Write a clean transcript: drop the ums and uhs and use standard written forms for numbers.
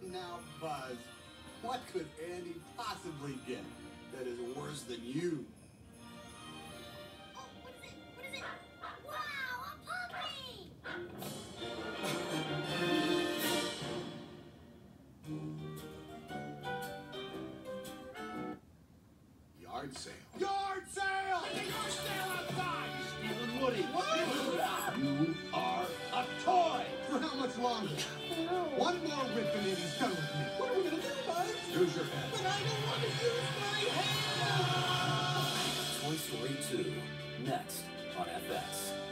Now, Buzz, what could Andy possibly get that is worse than you? Oh, what is it? What is it? Wow, a puppy! Yard sale. Yard sale! There's a yard sale outside! Stealing Woody. What? You are a toy. For how much longer? One more rip and Andy's done with me. What are we gonna do, Buzz? Use your head. But I don't want to use my hand! Toy Story 2, next on FX.